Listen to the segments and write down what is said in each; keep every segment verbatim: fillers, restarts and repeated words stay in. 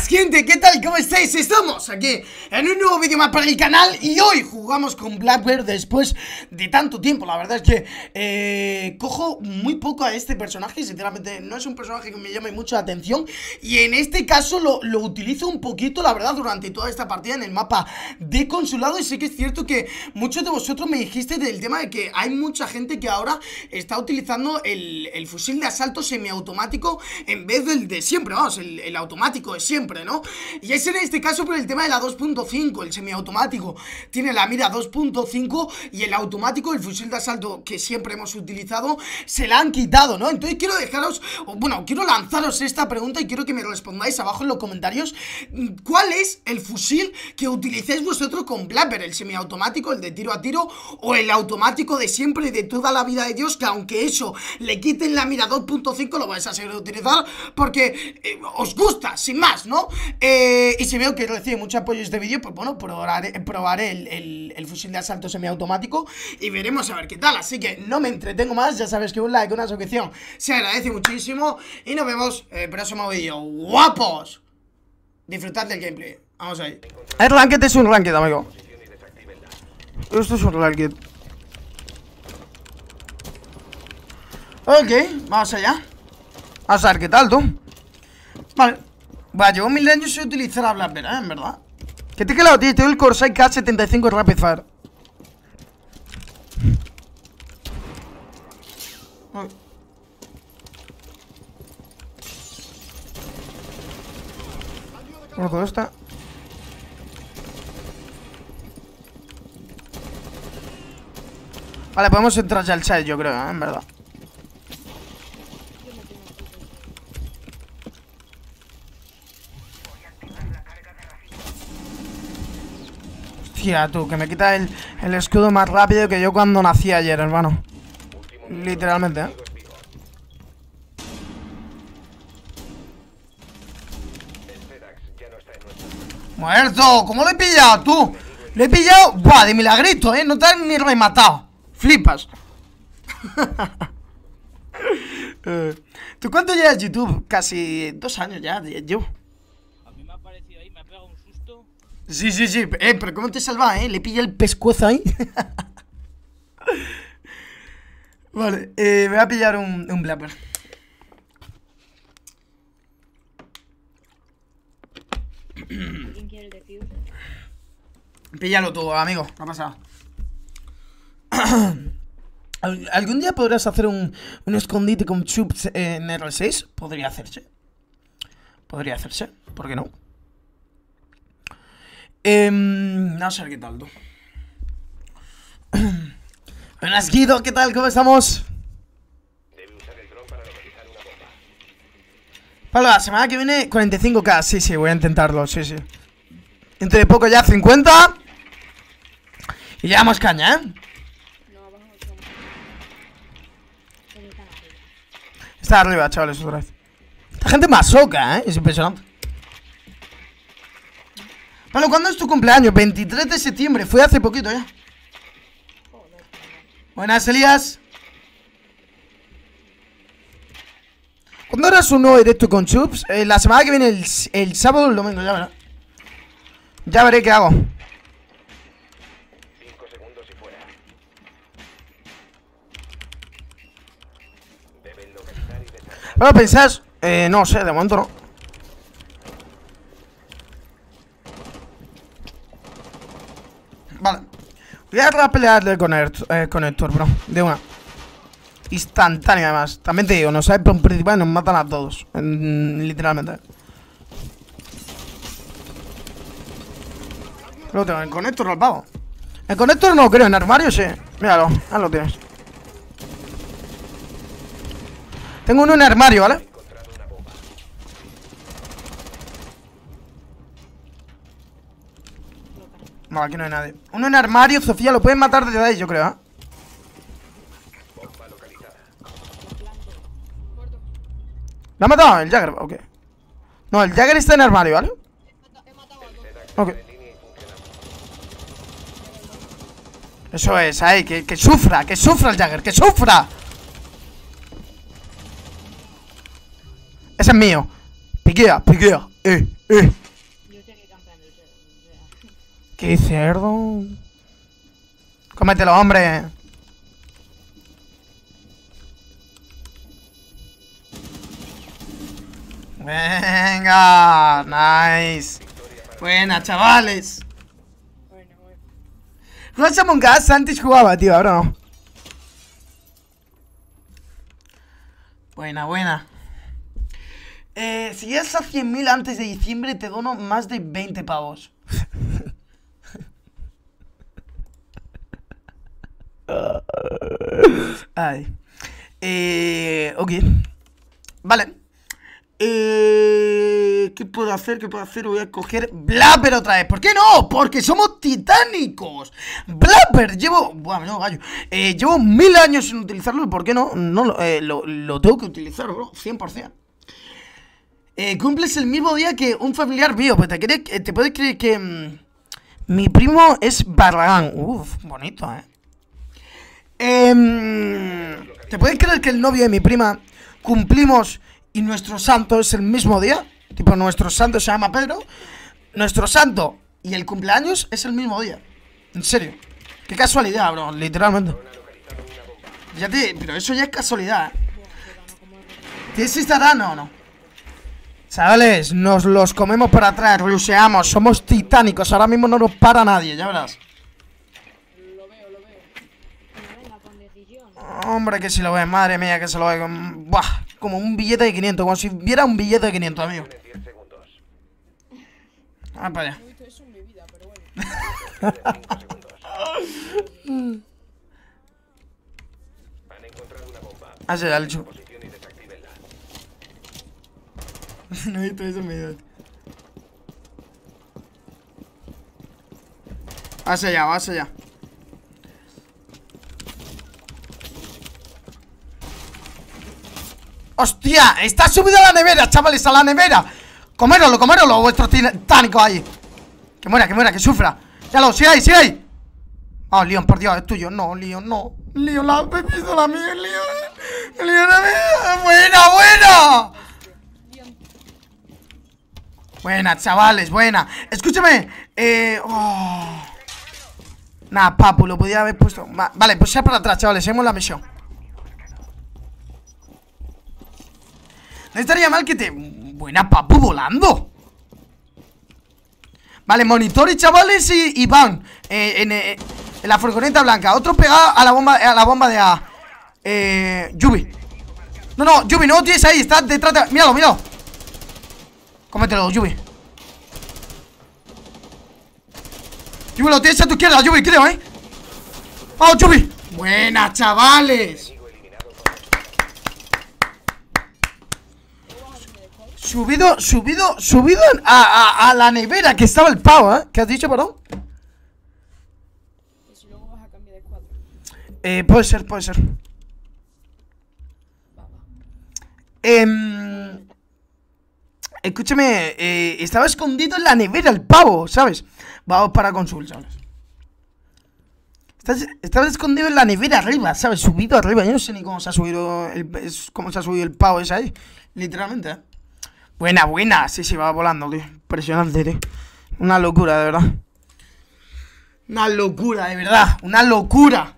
Buenas gente, ¿qué tal? ¿Cómo estáis? Estamos aquí en un nuevo vídeo más para el canal y hoy jugamos con Blackbeard después de tanto tiempo. La verdad es que eh, cojo muy poco a este personaje, sinceramente no es un personaje que me llame mucho la atención y en este caso lo, lo utilizo un poquito, la verdad, durante toda esta partida en el mapa de consulado. Y sí que es cierto que muchos de vosotros me dijiste del tema de que hay mucha gente que ahora está utilizando el, el fusil de asalto semiautomático en vez del de siempre, vamos, el, el automático de siempre, ¿no? Y es en este caso por el tema de la dos punto cinco, el semiautomático tiene la mira dos punto cinco y el automático, el fusil de asalto que siempre hemos utilizado, se la han quitado, ¿no? Entonces quiero dejaros, bueno, quiero lanzaros esta pregunta y quiero que me respondáis abajo en los comentarios ¿cuál es el fusil que utilicéis vosotros con Blackbeard? ¿El semiautomático, el de tiro a tiro o el automático de siempre y de toda la vida de Dios, que aunque eso le quiten la mira dos punto cinco lo vais a seguir utilizar porque eh, os gusta, sin más, ¿no? Eh, y si veo que recibe mucho apoyo este vídeo, pues bueno, probaré, probaré el, el, el fusil de asalto semiautomático y veremos a ver qué tal. Así que no me entretengo más, ya sabes que un like, una suscripción se agradece muchísimo y nos vemos en el próximo vídeo. ¡Guapos! Disfrutad del gameplay. Vamos ahí. El ranked es un ranked, amigo. Esto es un ranked. Ok, vamos allá. Vamos a ver qué tal, tú. Vale. Va, llevo mil años sin utilizar a Blackbeard, ¿eh? En verdad. ¿Qué te he quedado, tío? Tengo el Corsair K setenta y cinco Rapid Fire. Uy. Bueno, todo está. Vale, podemos entrar ya al chat, yo creo, ¿eh? En verdad. Hostia, tú, que me quita el, el escudo más rápido que yo cuando nací ayer, hermano. Literalmente, ¿eh? ¡Muerto! ¿Cómo le he pillado, tú? Le he pillado, buah, de milagrito, ¿eh? No te han ni rematado. Flipas. ¿Tú cuánto llevas YouTube? Casi dos años ya, yo. A mí me ha parecido ahí, me ha pegado un susto. Sí, sí, sí, eh, pero ¿cómo te salva, eh? Le pilla el pescuezo ahí. Vale, eh, voy a pillar un, un Blackbeard. ¿Quién quiere el defuse? Píllalo tú, amigo, ¿qué ha pasado? ¿Algún día podrás hacer un, un escondite con chups en R seis? Podría hacerse. Podría hacerse, ¿por qué no? Eh, no sé qué tal, tú. Buenas, Guido, ¿qué tal? ¿Cómo estamos? Para la semana que viene cuarenta y cinco K, sí, sí, voy a intentarlo, sí, sí. Dentro de poco ya cincuenta. Y ya damos caña, ¿eh? No, abajo no estamos. ¿Dónde están arriba? Está arriba, chavales, otra vez. Esta gente masoca, ¿eh? Es impresionante. Bueno, ¿cuándo es tu cumpleaños? veintitrés de septiembre, fue hace poquito ya. Joder. Buenas, Elías. ¿Cuándo harás un nuevo directo con Chups? Eh, la semana que viene, el, el sábado o el domingo, ya verá. Ya veré qué hago. Cinco segundos y fuera. Deben localizar y desarmar. Bueno, pensás, eh, no sé, de momento no. Vale. Voy a pelearle con, eh, con Héctor, bro. De una. Instantánea, además. También te digo, nos hay por principal y nos matan a todos. En, literalmente. Lo tengo, en conector al pavo. En conector no creo, en armario sí. Míralo, ahí lo tienes. Tengo uno en armario, ¿vale? No, aquí no hay nadie. Uno en armario, Sofía, lo pueden matar desde ahí, yo creo, ¿eh? ¿Lo ha matado el Jagger? Ok. No, el Jagger está en armario, ¿vale? Ok. Eso es, ahí, que, que sufra, que sufra el Jagger, que sufra. Ese es mío. Piquea, piquea. Eh, eh. Yo estoy aquí campeando el cerdo, o sea. ¡Qué cerdo! Cómetelo, hombre. Venga, nice. Buena, chavales. Bueno, bueno. ¿Juegas Among Us? Antes jugaba, tío, ahora no. Buena, buena. Eh, si llegas a cien mil antes de diciembre, te dono más de veinte pavos. Ay. Eh, ok. Vale. Eh, ¿Qué puedo hacer? ¿Qué puedo hacer? Voy a coger Blabber otra vez. ¿Por qué no? Porque somos titánicos. Blabber, llevo... Bueno, no, gallo. Eh, llevo mil años sin utilizarlo. ¿Por qué no? No eh, lo, lo tengo que utilizar, bro. cien por cien. Eh, cumples el mismo día que un familiar mío. Pues te, crees, te puedes creer que... Mmm, mi primo es Barragán. Uf, bonito, eh. Eh, ¿Te puedes creer que el novio de mi prima cumplimos y nuestro santo es el mismo día? Tipo, nuestro santo se llama Pedro. Nuestro santo y el cumpleaños es el mismo día. En serio. Qué casualidad, bro, literalmente. Ya te... Pero eso ya es casualidad, ¿eh? ¿Tienes Instagram o no? Chavales, nos los comemos por atrás, ruseamos, somos titánicos. Ahora mismo no nos para nadie, ya verás. Lo veo, lo veo. Bueno, venga, con decisión. Hombre, que si lo ves, madre mía, que se lo ve con... Buah, como un billete de quinientos, como si viera un billete de quinientos, amigo. diez segundos. Ah, para allá. No he visto eso en mi vida, pero bueno. cinco segundos. Han encontrado una bomba. Ah, sí, ya lo he hecho. Posición y desactívenla. No he visto eso en mi vida. Vas allá, vas allá. ¡Hostia! ¡Está subido a la nevera, chavales! ¡A la nevera! ¡Coméroslo, coméroslo, vuestros titánicos ahí! ¡Que muera, que muera, que sufra! ¡Ya lo! ¡Sigue ahí, sigue ahí! ¡Oh, Leon, por Dios, es tuyo! ¡No, Leon, no! ¡Leon, la bebido la mía, Leon! ¡Leon, la mía! ¡Buena, buena! Buena, chavales, buena. Escúchame. Eh... Oh. Nah, papu, lo podía haber puesto. Va, vale, pues ya para atrás, chavales. Seguimos la misión. No estaría mal que te... Buena, papu, volando. Vale, monitor y chavales y, y van eh, en, eh, en la furgoneta blanca. Otro pegado a la bomba, a la bomba de A. Eh... Yubi. No, no, Yubi, no lo tienes ahí. Está detrás de... Míralo, míralo. Cómetelo, Yubi. Yubi, lo tienes a tu izquierda, Yubi, creo, ¿eh? ¡Vamos, Yubi! ¡Buena, chavales! Subido, subido, subido a, a, a la nevera que estaba el pavo, ¿eh? ¿Qué has dicho, perdón? Y si luego vas a cambiar de escuadra. Eh, puede ser, puede ser. Va, va. Eh... Escúchame, eh, estaba escondido en la nevera el pavo, ¿sabes? Vamos para consul, ¿sabes? Estás, estaba escondido en la nevera arriba, ¿sabes? Subido arriba. Yo no sé ni cómo se ha subido el, es, cómo se ha subido el pavo ese ahí. Literalmente, ¿eh? Buena, buena. Sí, sí, va volando, tío. Impresionante, tío. Una locura, de verdad. Una locura, de verdad. Una locura.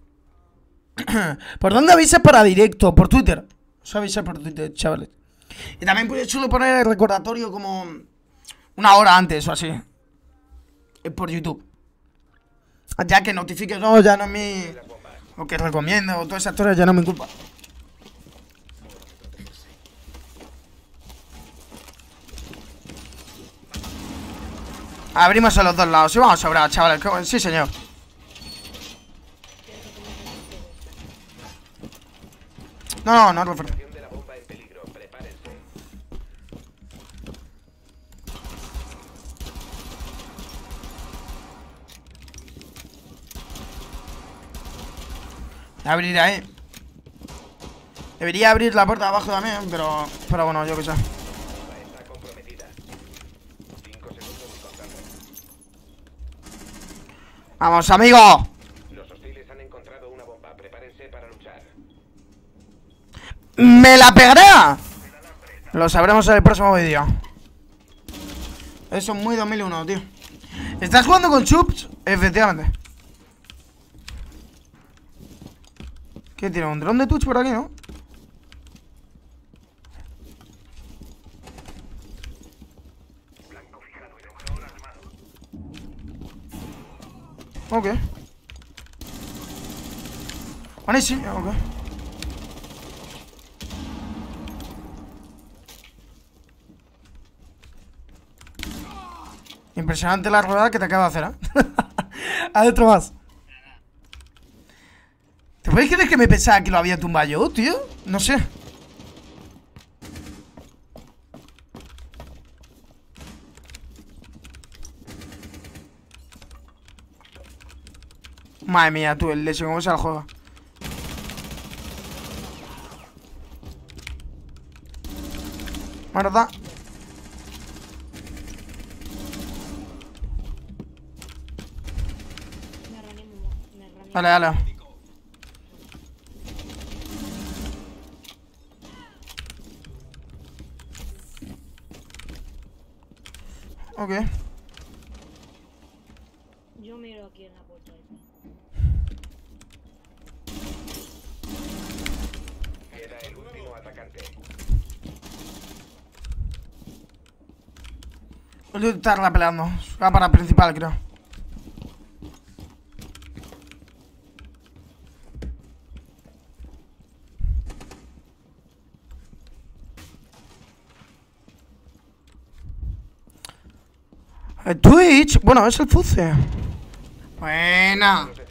¿Por dónde avisas para directo? Por Twitter. Os avisas por Twitter, chavales. Y también puedes suelo poner el recordatorio como una hora antes o así. Por YouTube. Ya que notifiques, no, ya no es mi... O que recomiendo, o todas esas cosas ya no es mi culpa. Abrimos a los dos lados, y vamos sobrados, chavales. Sí, señor. No, no, no, refuerzo. Abrir ahí. Debería abrir la puerta de abajo también, pero... Pero bueno, yo qué sé. ¡Vamos, amigo! Los hostiles han encontrado una bomba. Prepárense para luchar. ¡Me la pegará! Lo sabremos en el próximo vídeo. Eso es muy dos mil uno, tío. ¿Estás jugando con Chups? Efectivamente. ¿Qué tiene? ¿Un dron de Twitch por aquí, no? Ok. Vale, sí, ok. Impresionante la rueda que te acabo de hacer, ¿eh? Hay otro más. ¿Te puedes creer que me pensaba que lo había tumbado yo, tío? No sé. Madre mía, tú, el leche, cómo se la juega. Muerta. Me reanimo, me reanimo. Dale, dale. Ok. Yo miro aquí en la puerta. Queda el último atacante. Voy a estarla peleando. Va para principal, creo. El Twitch. Bueno, es el Fuce. Buena.